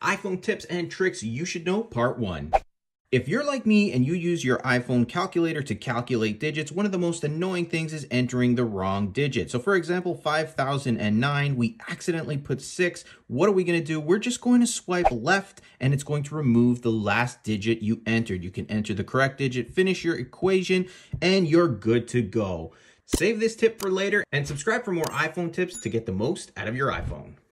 iPhone tips and tricks you should know, part 1. If you're like me and you use your iPhone calculator to calculate digits, one of the most annoying things is entering the wrong digit. So for example, 5009, we accidentally put 6. What are we going to do? We're just going to swipe left and it's going to remove the last digit you entered. You can enter the correct digit, finish your equation, and you're good to go. Save this tip for later and subscribe for more iPhone tips to get the most out of your iPhone.